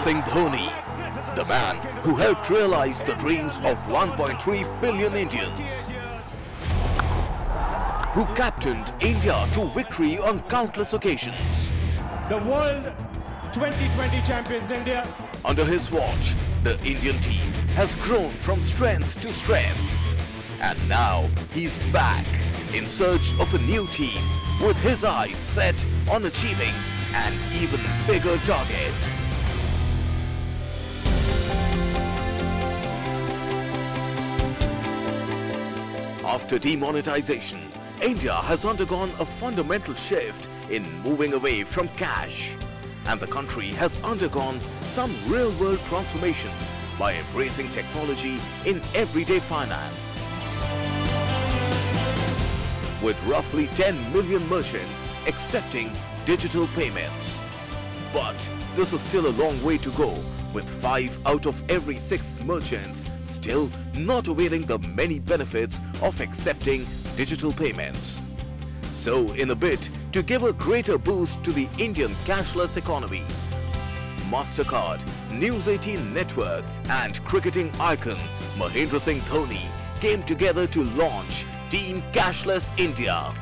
Dhoni, the man who helped realize the dreams of 1.3 billion Indians, who captained India to victory on countless occasions. The World 2020 champions India. Under his watch, the Indian team has grown from strength to strength. And now he's back in search of a new team with his eyes set on achieving an even bigger target. After demonetization, India has undergone a fundamental shift in moving away from cash. And the country has undergone some real-world transformations by embracing technology in everyday finance. With roughly 10 million merchants accepting digital payments. But this is still a long way to go, with 5 out of every 6 merchants still not availing the many benefits of accepting digital payments. So, in a bid to give a greater boost to the Indian cashless economy, Mastercard, News 18 Network and cricketing icon Mahendra Singh Dhoni came together to launch Team Cashless India.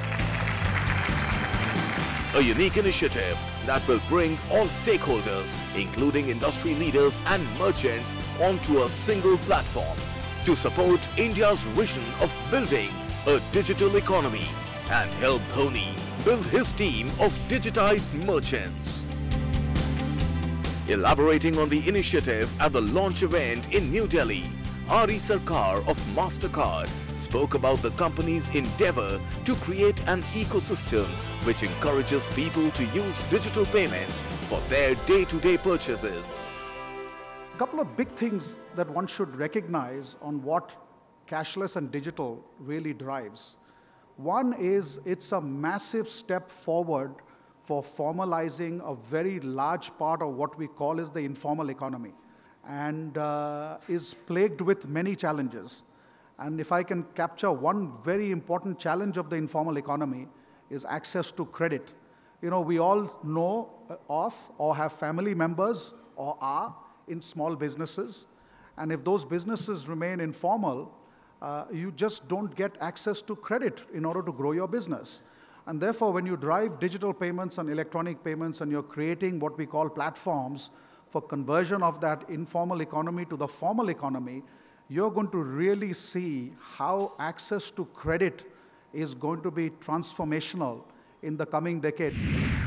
A unique initiative that will bring all stakeholders, including industry leaders and merchants, onto a single platform to support India's vision of building a digital economy and help Dhoni build his team of digitized merchants. Elaborating on the initiative at the launch event in New Delhi, Ari Sarkar of Mastercard spoke about the company's endeavor to create an ecosystem which encourages people to use digital payments for their day-to-day purchases. A couple of big things that one should recognize on what cashless and digital really drives. One is it's a massive step forward for formalizing a very large part of what we call is the informal economy, and is plagued with many challenges. And if I can capture one very important challenge of the informal economy is access to credit. You know, we all know of or have family members or are in small businesses. And if those businesses remain informal, you just don't get access to credit in order to grow your business. And therefore, when you drive digital payments and electronic payments and you're creating what we call platforms for conversion of that informal economy to the formal economy, you're going to really see how access to credit is going to be transformational in the coming decade.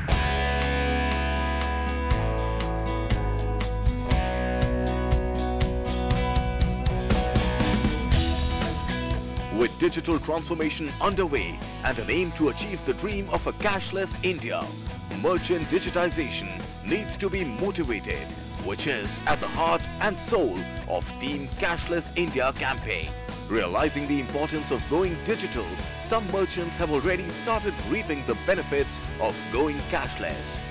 With digital transformation underway and an aim to achieve the dream of a cashless India, merchant digitization needs to be motivated, which is at the heart and soul of Team Cashless India campaign. Realizing the importance of going digital, some merchants have already started reaping the benefits of going cashless.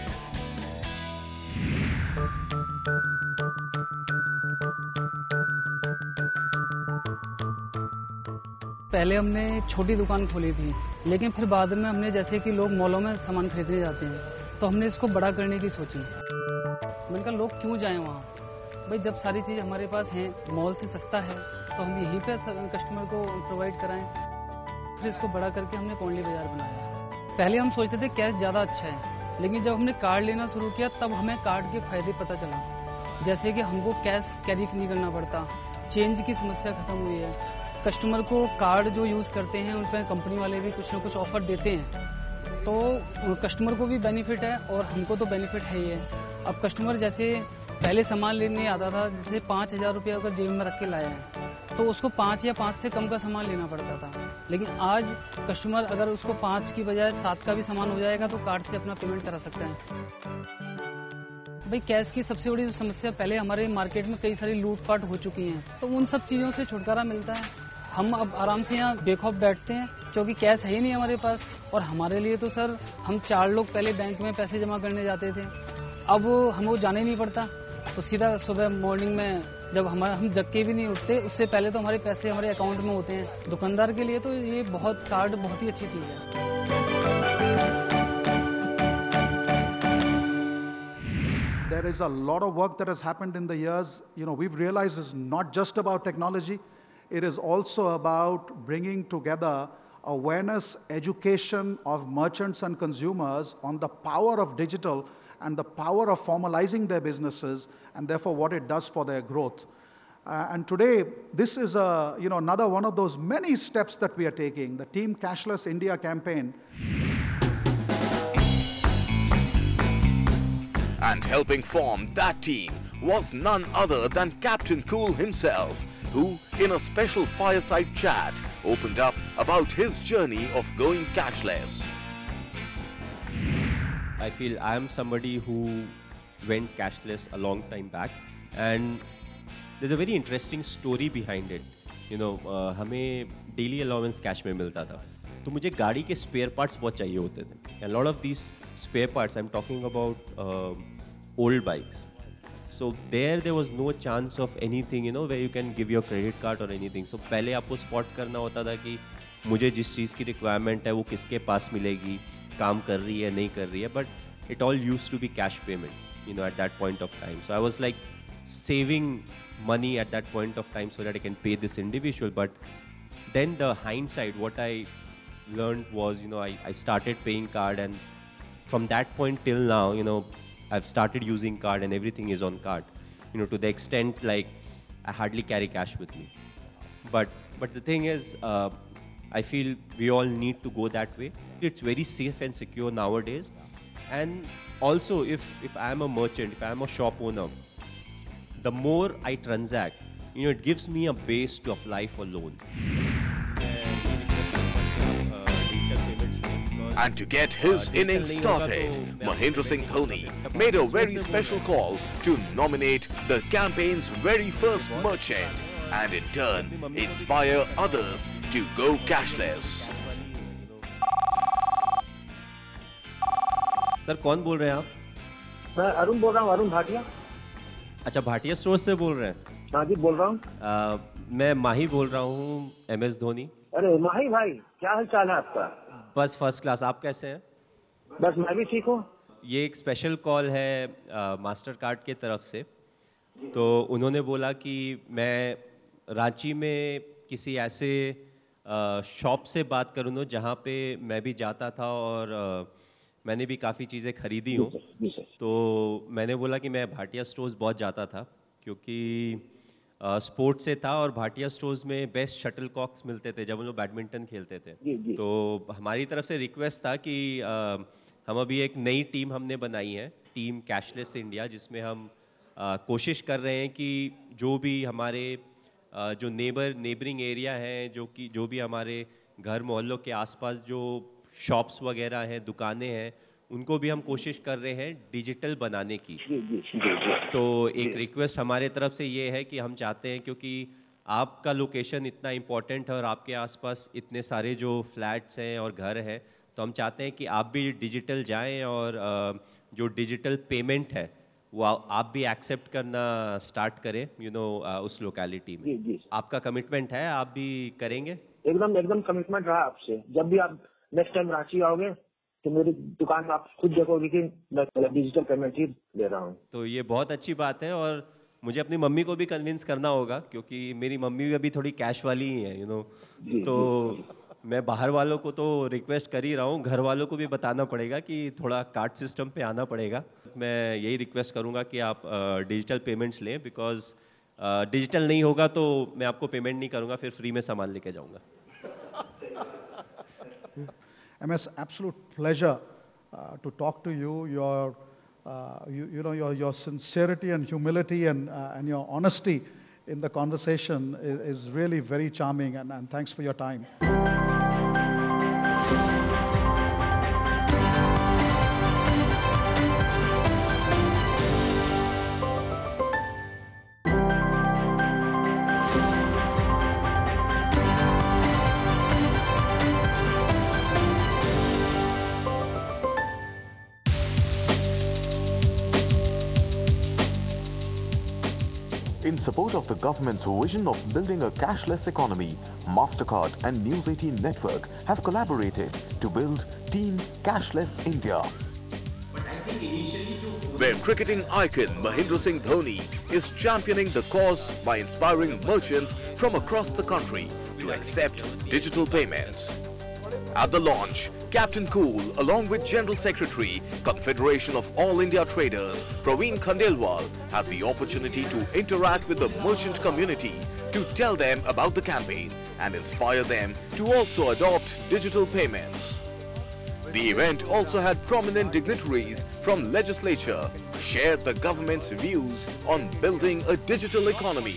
पहले हमने छोटी दुकान खोली थी, लेकिन फिर बाद में हमने जैसे कि लोग मॉलों में सामान खरीदने जाते हैं, तो हमने इसको बड़ा करने की सोची। मैंने कहा लोग क्यों जाएं वहाँ, भाई जब सारी चीज़ हमारे पास है, मॉल से सस्ता है, तो हम यहीं पे कस्टमर को प्रोवाइड कराएं। फिर इसको बड़ा करके हमने कोंडली बाजार बनाया। पहले हम सोचते थे कैश ज़्यादा अच्छा है, लेकिन जब हमने कार्ड लेना शुरू किया तब हमें कार्ड के फायदे पता चला। जैसे कि हमको कैश कैरी नहीं करना पड़ता, चेंज की समस्या खत्म हुई है। कस्टमर को कार्ड जो यूज़ करते हैं उन पर कंपनी वाले भी कुछ ना कुछ ऑफर देते हैं, तो कस्टमर को भी बेनिफिट है और हमको तो बेनिफिट है ही है। अब कस्टमर जैसे पहले सामान लेने आता था, जैसे 5,000 रुपये अगर जेब में रख के लाया है तो उसको 5 या 5 से कम का सामान लेना पड़ता था, लेकिन आज कस्टमर अगर उसको 5 की बजाय 7 का भी सामान हो जाएगा तो कार्ड से अपना पेमेंट करा सकता है। भाई कैश की सबसे बड़ी समस्या, पहले हमारे मार्केट में कई सारी लूटपाट हो चुकी हैं, तो उन सब चीज़ों से छुटकारा मिलता है। हम अब आराम से यहाँ बेखौफ बैठते हैं क्योंकि कैश है ही नहीं हमारे पास। और हमारे लिए तो सर, हम 4 लोग पहले बैंक में पैसे जमा करने जाते थे, अब हमको जाने नहीं पड़ता, तो सीधा सुबह मॉर्निंग में जब हम जग के भी नहीं उठते, उससे पहले तो हमारे पैसे हमारे अकाउंट में होते हैं। दुकानदार के लिए तो ये कार्ड बहुत ही अच्छी चीज़ है। There is a lot of work that has happened in the years. We've realized it's not just about technology. It is also about bringing together awareness, education of merchants and consumers on the power of digital and the power of formalizing their businesses, and therefore what it does for their growth. And today, this is another one of those many steps that we are taking, the Team Cashless India campaign. And helping form that team was none other than Captain Cool himself, who, in a special fireside chat, opened up about his journey of going cashless. I feel I am somebody who went cashless a long time back, and there's a very interesting story behind it. हमें daily allowance cash में मिलता था, तो मुझे गाड़ी के spare parts बहुत चाहिए होते थे. And a lot of these spare parts, I'm talking about old bikes. So there was no chance of anything, where you can give your credit card or anything. So पहले आपको spot करना होता था कि मुझे जिस चीज़ की requirement है वो किसके पास मिलेगी, काम कर रही है नहीं कर रही है. But it all used to be cash payment, at that point of time. So I was like saving money at that point of time so that I can pay this individual. But then the hindsight, what I learned was, I started paying card, and from that point till now, I've started using card and everything is on card, to the extent like I hardly carry cash with me. But the thing is, I feel we all need to go that way. It's very safe and secure nowadays. And also, if I am a merchant, if I am a shop owner, the more I transact, it gives me a base to apply for loan. And to get his innings started, Mahendra Singh Dhoni made a very special call to nominate the campaign's very first merchant and in turn inspire others to go cashless. Sir कौन बोल रहे हैं आप? मैं अरुण बोल रहा हूँ, अरुण भाटिया। अच्छा, भाटिया स्टोर से बोल रहे हैं? हाँ जी, बोल रहा हूँ। मैं माही बोल रहा हूँ, MS धोनी। अरे माही भाई, क्या हाल चाल है आपका? बस फर्स्ट क्लास, आप कैसे हैं? बस मैं भी ठीक हूँ। ये एक स्पेशल कॉल है मास्टर कार्ड के तरफ से, तो उन्होंने बोला कि मैं रांची में किसी ऐसे शॉप से बात करूँ ना जहाँ पे मैं भी जाता था और मैंने भी काफ़ी चीज़ें खरीदी हूँ। तो मैंने बोला कि मैं भाटिया स्टोर्स बहुत जाता था क्योंकि स्पोर्ट्स से था और भाटिया स्टोर्स में बेस्ट शटल कॉक्स मिलते थे जब हम लोग बैडमिंटन खेलते थे। तो हमारी तरफ से रिक्वेस्ट था कि हम अभी एक नई टीम हमने बनाई है, टीम कैशलेस इंडिया, जिसमें हम कोशिश कर रहे हैं कि जो भी हमारे जो नेबरिंग एरिया हैं, जो भी हमारे घर मोहल्लों के आसपास जो शॉप्स वगैरह हैं, दुकानें हैं, उनको भी हम कोशिश कर रहे हैं डिजिटल बनाने की। तो एक रिक्वेस्ट हमारे तरफ से ये है कि हम चाहते हैं, क्योंकि आपका लोकेशन इतना इम्पोर्टेंट है और आपके आसपास इतने सारे जो फ्लैट्स हैं और घर हैं, तो हम चाहते हैं कि आप भी डिजिटल जाएं और जो डिजिटल पेमेंट है वो आप भी एक्सेप्ट करना स्टार्ट करें, उस लोकेलिटी में। आपका कमिटमेंट है, आप भी करेंगे? एकदम कमिटमेंट रहा आपसे। जब भी आप नेक्स्ट टाइम रांची आओगे तो मेरी दुकान में आप खुद देखोगे कि मैं डिजिटल पेमेंट ही ले रहा हूँ। तो ये बहुत अच्छी बात है और मुझे अपनी मम्मी को भी कन्विंस करना होगा, क्योंकि मेरी मम्मी भी अभी थोड़ी कैश वाली ही है, तो मैं बाहर वालों को तो रिक्वेस्ट कर ही रहा हूँ, घर वालों को भी बताना पड़ेगा कि थोड़ा कार्ड सिस्टम पे आना पड़ेगा। मैं यही रिक्वेस्ट करूँगा कि आप डिजिटल पेमेंट्स लें, बिकॉज डिजिटल नहीं होगा तो मैं आपको पेमेंट नहीं करूँगा, फिर फ्री में सामान लेके जाऊँगा। MS, absolute pleasure to talk to you. Your sincerity and humility and your honesty in the conversation is really very charming, and thanks for your time. In support of the government's vision of building a cashless economy, Mastercard and News 18 Network have collaborated to build Team Cashless India. But I think initially to where cricketing icon Mahendra Singh Dhoni is championing the cause by inspiring merchants from across the country to accept digital payments. At the launch, Captain Cool, along with General Secretary, Confederation of All India Traders, Praveen Khandelwal, had the opportunity to interact with the merchant community to tell them about the campaign and inspire them to also adopt digital payments. The event also had prominent dignitaries from legislature share the government's views on building a digital economy.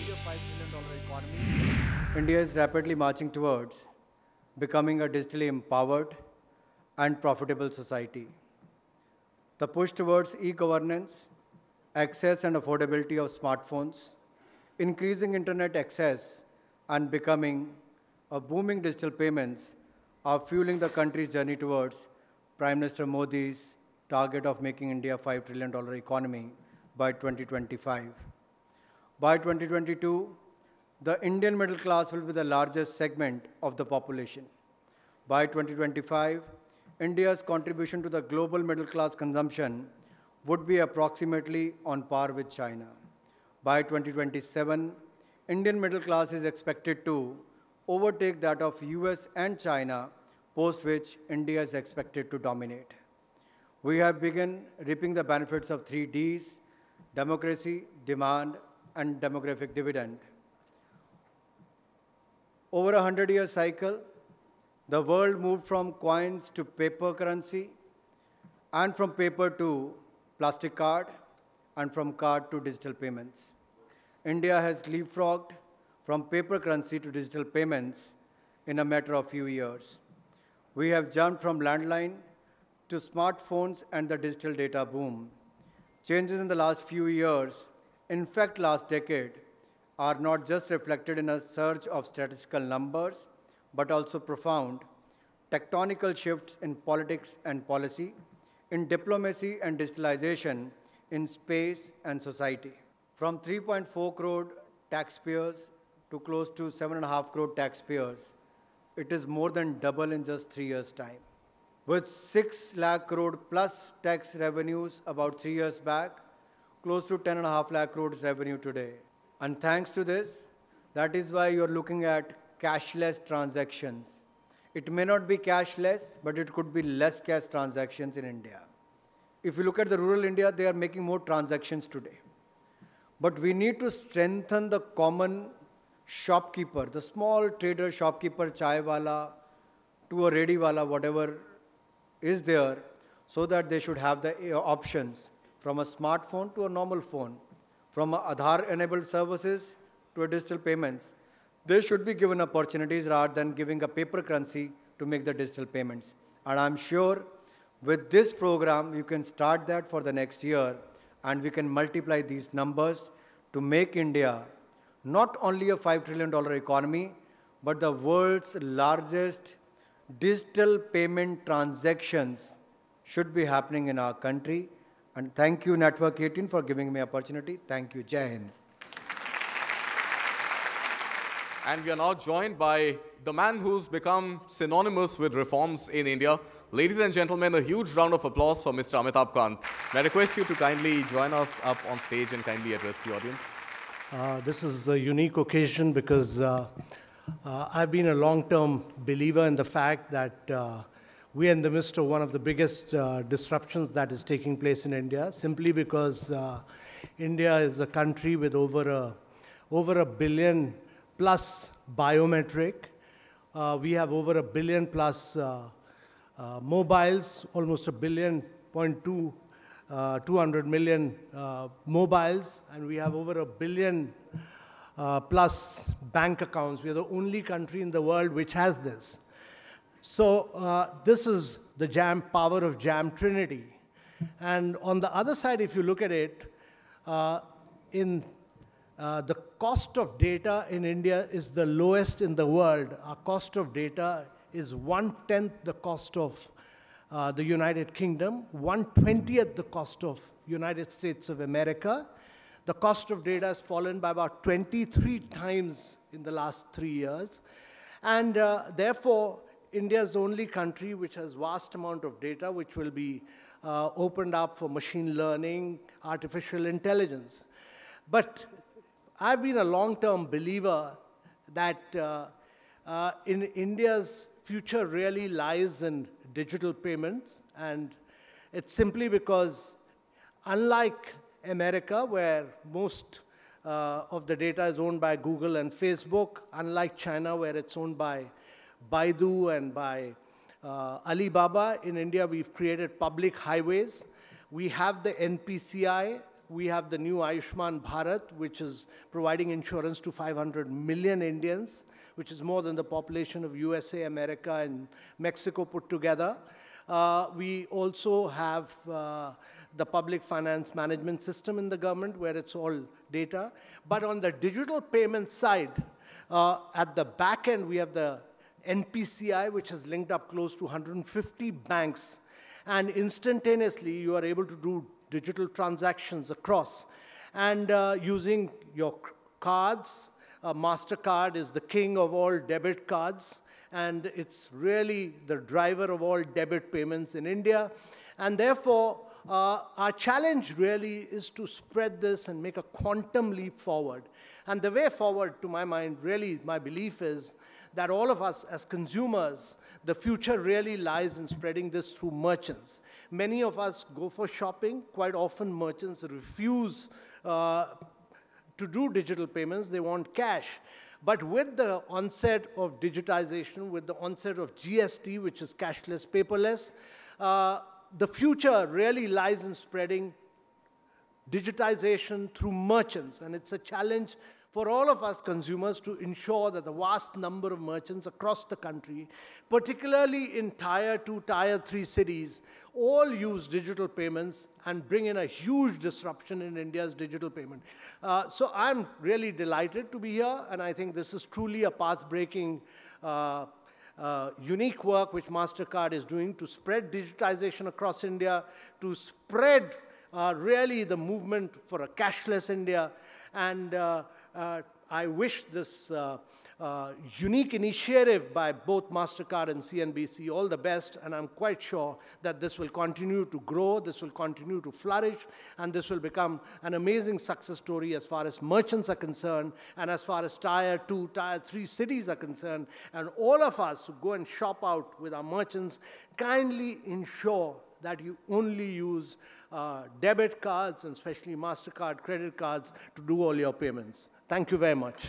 India is rapidly marching towards becoming a digitally empowered and profitable society. The push towards e-governance, access and affordability of smartphones, increasing internet access, and becoming a booming digital payments are fueling the country's journey towards Prime Minister Modi's target of making India a $5 trillion economy by 2025. By 2022, the Indian middle class will be the largest segment of the population. By 2025, India's contribution to the global middle class consumption would be approximately on par with China. By 2027, Indian middle class is expected to overtake that of US and China, post which India is expected to dominate. We have begun reaping the benefits of 3 Ds: democracy, demand, and demographic dividend. Over a 100-year cycle, the world moved from coins to paper currency, and from paper to plastic card, and from card to digital payments. India has leapfrogged from paper currency to digital payments in a matter of few years. We have jumped from landline to smartphones and the digital data boom. Changes in the last few years, in fact last decade, are not just reflected in a surge of statistical numbers, but also profound tectonical shifts in politics and policy, in diplomacy and digitalization, in space and society. From 3.4 crore taxpayers to close to 7.5 crore taxpayers, it is more than double in just 3 years' time. With 6 lakh crore plus tax revenues about 3 years back, close to 10.5 lakh crores revenue today. And thanks to this, that is why you're looking at cashless transactions. It may not be cashless, but it could be less cash transactions in India. If you look at the rural India, they are making more transactions today. But we need to strengthen the common shopkeeper, the small trader, shopkeeper, chai wala, to a ready wala, whatever is there, so that they should have the options from a smartphone to a normal phone, from Aadhaar-enabled services to a digital payments. They should be given opportunities rather than giving a paper currency to make the digital payments. And I'm sure with this program, you can start that for the next year, and we can multiply these numbers to make India not only a $5 trillion economy, but the world's largest digital payment transactions should be happening in our country. And thank you, Network 18, for giving me opportunity. Thank you. Jai Hind. And we are now joined by the man who's become synonymous with reforms in India. Ladies and gentlemen, a huge round of applause for Mr. Amitabh Kant. May I request you to kindly join us up on stage and kindly address the audience. This is a unique occasion because I've been a long-term believer in the fact that we are in the midst of one of the biggest disruptions that is taking place in India, simply because India is a country with over a billion plus biometric. We have over a billion plus mobiles, almost a billion, 200 million mobiles, and we have over a billion plus bank accounts. We are the only country in the world which has this. So this is the power of Jam Trinity. And on the other side, if you look at it, the cost of data in India is the lowest in the world. Our cost of data is 1/10 the cost of the United Kingdom, 1/20th the cost of United States of America. The cost of data has fallen by about 23 times in the last 3 years. And therefore, India is the only country which has vast amount of data, which will be opened up for machine learning, artificial intelligence. But I've been a long-term believer that in India's future really lies in digital payments, and it's simply because unlike America, where most of the data is owned by Google and Facebook, unlike China, where it's owned by Baidu and by Alibaba, in India we've created public highways. We have the NPCI, we have the new Ayushman Bharat, which is providing insurance to 500 million Indians, which is more than the population of USA, America, and Mexico put together. We also have the public finance management system in the government, where it's all data. But on the digital payment side, at the back end, we have the NPCI, which has linked up close to 150 banks. And instantaneously, you are able to do digital transactions across. And using your cards, Mastercard is the king of all debit cards. And it's really the driver of all debit payments in India. And therefore, our challenge really is to spread this and make a quantum leap forward. And the way forward, to my mind, really, my belief is that all of us as consumers, the future really lies in spreading this through merchants. Many of us go for shopping. Quite often, merchants refuse to do digital payments. They want cash. But with the onset of digitization, with the onset of GST, which is cashless, paperless, the future really lies in spreading digitization through merchants. And it's a challenge for all of us consumers to ensure that the vast number of merchants across the country, particularly in Tier 2, Tier 3 cities, all use digital payments and bring in a huge disruption in India's digital payment. So I'm really delighted to be here, and I think this is truly a path-breaking unique work which Mastercard is doing to spread digitization across India, to spread really the movement for a cashless India. And I wish this unique initiative by both Mastercard and CNBC all the best, and I'm quite sure that this will continue to grow, this will continue to flourish, and this will become an amazing success story as far as merchants are concerned, and as far as Tier 2, Tier 3 cities are concerned. And all of us who go and shop out with our merchants, kindly ensure that you only use debit cards, and especially Mastercard credit cards, to do all your payments. Thank you very much.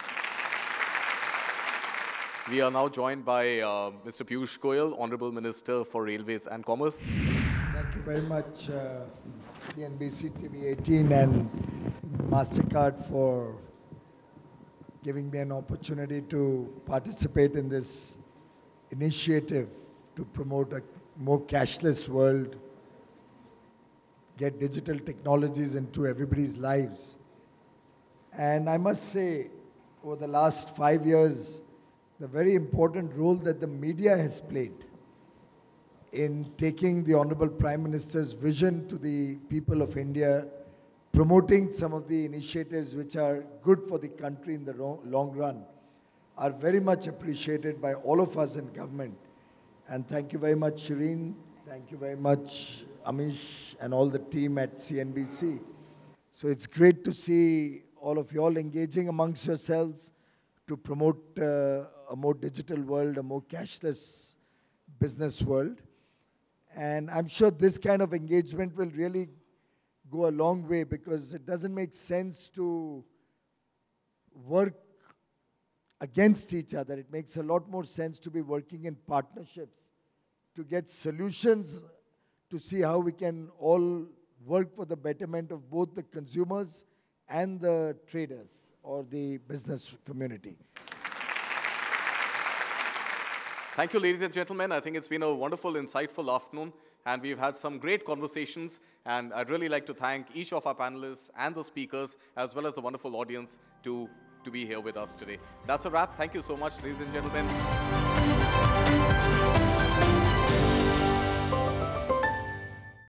We are now joined by Mr. Piyush Goyal, Honorable Minister for Railways and Commerce. Thank you very much, CNBC TV 18 and Mastercard, for giving me an opportunity to participate in this initiative to promote a more cashless world, get digital technologies into everybody's lives. And I must say, over the last 5 years, the very important role that the media has played in taking the Honorable Prime Minister's vision to the people of India, promoting some of the initiatives which are good for the country in the long run, are very much appreciated by all of us in government. And thank you very much, Shireen. Thank you very much, Amish, and all the team at CNBC. So it's great to see all of you all engaging amongst yourselves to promote a more digital world, a more cashless business world. And I'm sure this kind of engagement will really go a long way, because it doesn't make sense to work against each other. It makes a lot more sense to be working in partnerships, to get solutions, to see how we can all work for the betterment of both the consumers and the traders or the business community. Thank you, ladies and gentlemen. I think it's been a wonderful, insightful afternoon, and we've had some great conversations. And I'd really like to thank each of our panelists and the speakers, as well as the wonderful audience, to be here with us today. That's a wrap. Thank you so much, ladies and gentlemen.